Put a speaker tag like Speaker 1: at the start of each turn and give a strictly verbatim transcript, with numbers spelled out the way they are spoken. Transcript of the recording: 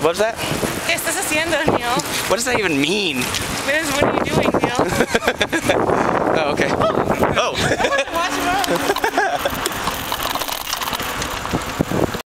Speaker 1: What's that?
Speaker 2: ¿Qué estás haciendo, Neil?
Speaker 1: What does that even mean?
Speaker 2: What are you doing, Neil?